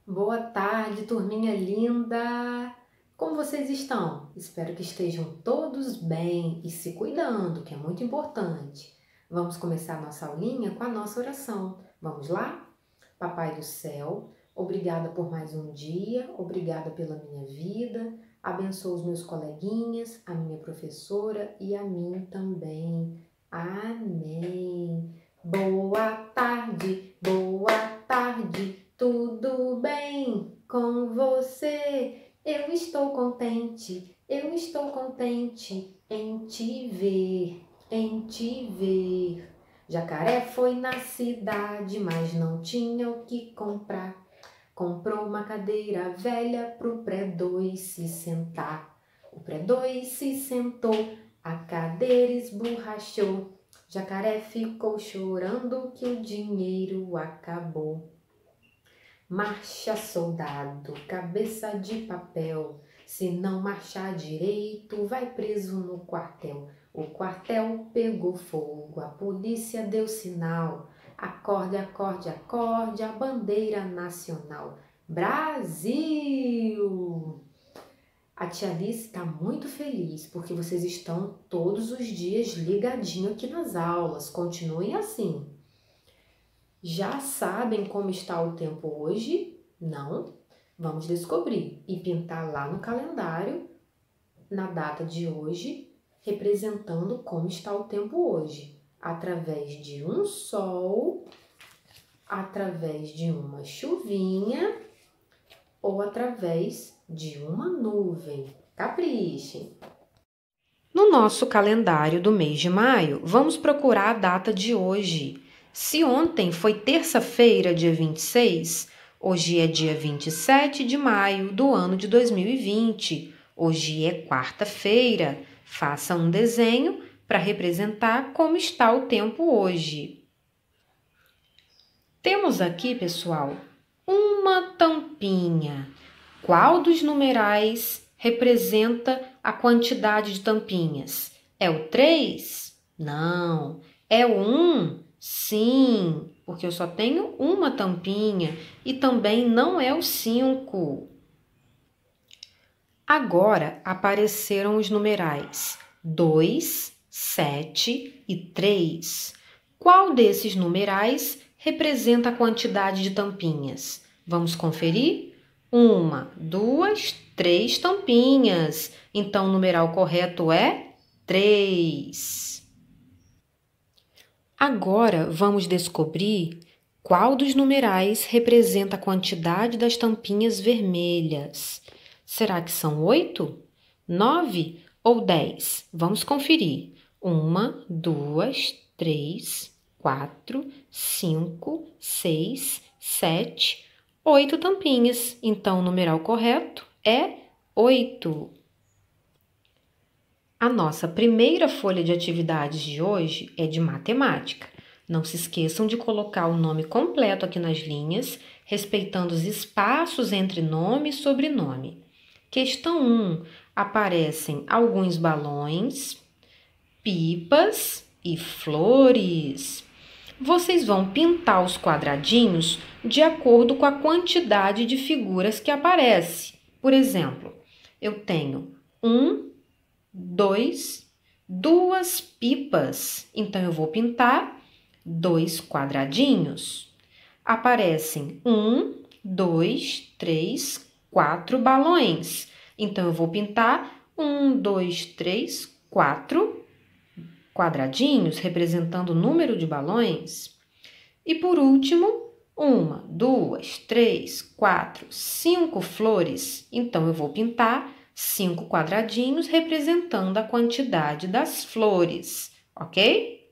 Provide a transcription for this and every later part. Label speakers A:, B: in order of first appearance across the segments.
A: Boa tarde, turminha linda! Como vocês estão? Espero que estejam todos bem e se cuidando, que é muito importante. Vamos começar a nossa aulinha com a nossa oração. Vamos lá? Papai do céu, obrigada por mais um dia, obrigada pela minha vida, abençoa os meus coleguinhas, a minha professora e a mim também. Amém. Boa tarde, tudo bem com você? Eu estou contente em te ver, em te ver. Jacaré foi na cidade, mas não tinha o que comprar. Comprou uma cadeira velha pro pré-2 se sentar. O pré-2 se sentou, a cadeira esborrachou. Jacaré ficou chorando que o dinheiro acabou. Marcha, soldado, cabeça de papel. Se não marchar direito, vai preso no quartel. O quartel pegou fogo, a polícia deu sinal. Acorde, acorde, acorde, a bandeira nacional. Brasil! A tia Alice está muito feliz porque vocês estão todos os dias ligadinho aqui nas aulas. Continuem assim. Já sabem como está o tempo hoje? Não? Vamos descobrir e pintar lá no calendário, na data de hoje, representando como está o tempo hoje, através de um sol, através de uma chuvinha ou através de uma nuvem. Caprichem! No nosso calendário do mês de maio, vamos procurar a data de hoje. Se ontem foi terça-feira, dia 26, hoje é dia 27 de maio do ano de 2020. Hoje é quarta-feira. Faça um desenho para representar como está o tempo hoje. Temos aqui, pessoal, uma tampinha. Qual dos numerais representa a quantidade de tampinhas? É o 3? Não. É o 1? Sim, porque eu só tenho uma tampinha. E também não é o 5. Agora apareceram os numerais 2, 7 e 3. Qual desses numerais representa a quantidade de tampinhas? Vamos conferir? 1, 2, 3 tampinhas. Então, o numeral correto é 3. Agora, vamos descobrir qual dos numerais representa a quantidade das tampinhas vermelhas. Será que são 8, 9 ou 10? Vamos conferir. 1, 2, 3, 4, 5, 6, 7, 8 tampinhas. Então, o numeral correto é 8. A nossa primeira folha de atividades de hoje é de matemática. Não se esqueçam de colocar o nome completo aqui nas linhas, respeitando os espaços entre nome e sobrenome. Questão 1. Aparecem alguns balões, pipas e flores. Vocês vão pintar os quadradinhos de acordo com a quantidade de figuras que aparece. Por exemplo, eu tenho 2 pipas. Então, eu vou pintar 2 quadradinhos. Aparecem 2, 3, 4 balões. Então, eu vou pintar 2, 3, 4 quadradinhos, representando o número de balões. E, por último, 1, 2, 3, 4, 5 flores. Então, eu vou pintar 5 quadradinhos representando a quantidade das flores, ok?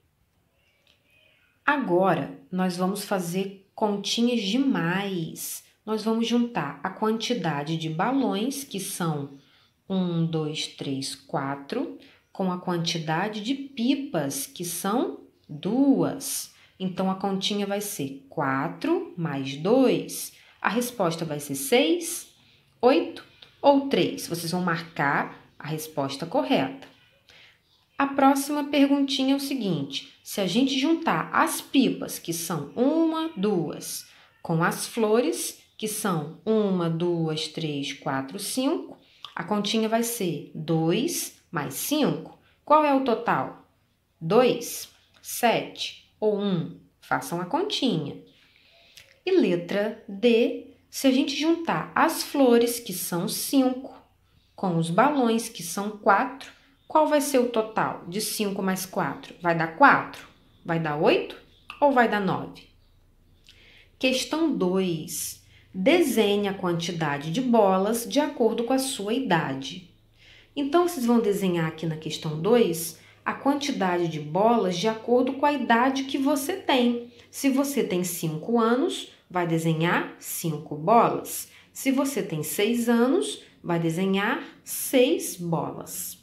A: Agora, nós vamos fazer continhas de mais. Nós vamos juntar a quantidade de balões, que são 1, 2, 3, 4, com a quantidade de pipas, que são 2. Então, a continha vai ser 4 mais 2. A resposta vai ser 6, 8 ou 3. Vocês vão marcar a resposta correta. A próxima perguntinha é o seguinte: se a gente juntar as pipas, que são 1, 2, com as flores, que são 1, 2, 3, 4, 5, a continha vai ser 2 mais 5. Qual é o total? 2, 7 ou 1? Façam a continha. E letra D, se a gente juntar as flores, que são 5, com os balões, que são 4, qual vai ser o total de 5 mais 4? Vai dar 4? Vai dar 8 ou vai dar 9? Questão 2. Desenhe a quantidade de bolas de acordo com a sua idade. Então, vocês vão desenhar aqui na questão 2 a quantidade de bolas de acordo com a idade que você tem. Se você tem 5 anos, vai desenhar 5 bolas. Se você tem 6 anos, vai desenhar 6 bolas.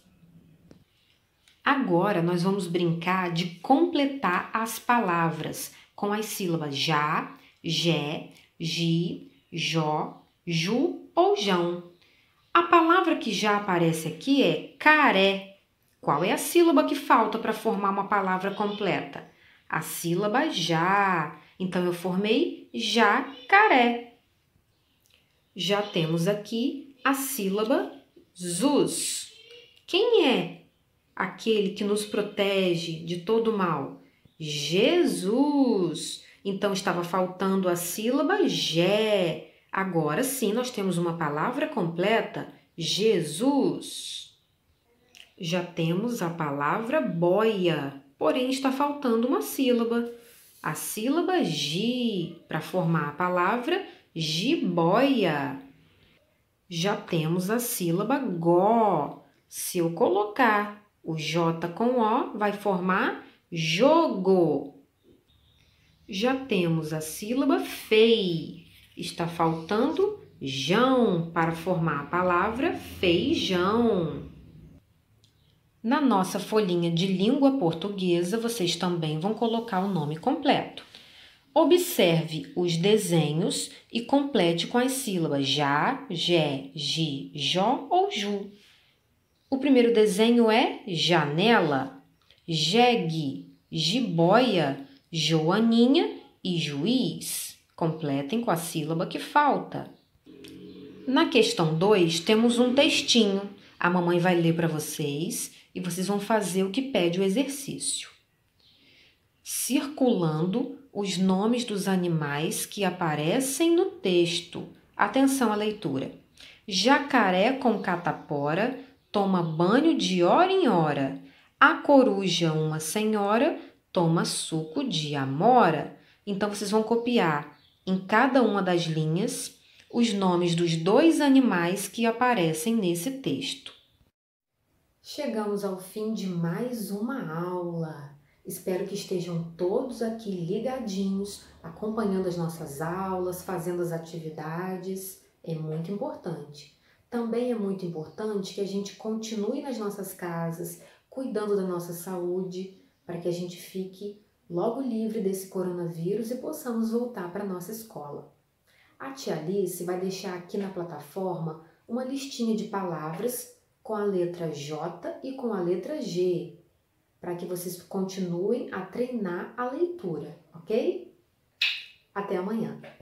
A: Agora, nós vamos brincar de completar as palavras com as sílabas já, jé, gi, jó, ju ou jão. A palavra que já aparece aqui é caré. Qual é a sílaba que falta para formar uma palavra completa? A sílaba já. Então, eu formei jacaré. Já temos aqui a sílaba zus. Quem é aquele que nos protege de todo mal? Jesus. Então, estava faltando a sílaba jé. Agora sim, nós temos uma palavra completa, Jesus. Já temos a palavra boia, porém está faltando uma sílaba. A sílaba gi, para formar a palavra jiboia. Já temos a sílaba gó. Se eu colocar o J com O, vai formar jogo. Já temos a sílaba fei. Está faltando jão para formar a palavra feijão. Na nossa folhinha de língua portuguesa, vocês também vão colocar o nome completo. Observe os desenhos e complete com as sílabas já, jé, gi, jó ou ju. O primeiro desenho é janela, jegue, jiboia, joaninha e juiz. Completem com a sílaba que falta. Na questão 2, temos um textinho. A mamãe vai ler para vocês e vocês vão fazer o que pede o exercício. Circulando os nomes dos animais que aparecem no texto. Atenção à leitura. Jacaré com catapora toma banho de hora em hora. A coruja, uma senhora, toma suco de amora. Então, vocês vão copiar em cada uma das linhas os nomes dos 2 animais que aparecem nesse texto. Chegamos ao fim de mais uma aula. Espero que estejam todos aqui ligadinhos, acompanhando as nossas aulas, fazendo as atividades. É muito importante. Também é muito importante que a gente continue nas nossas casas, cuidando da nossa saúde, para que a gente fique logo livre desse coronavírus e possamos voltar para a nossa escola. A tia Alice vai deixar aqui na plataforma uma listinha de palavras com a letra J e com a letra G, para que vocês continuem a treinar a leitura, ok? Até amanhã!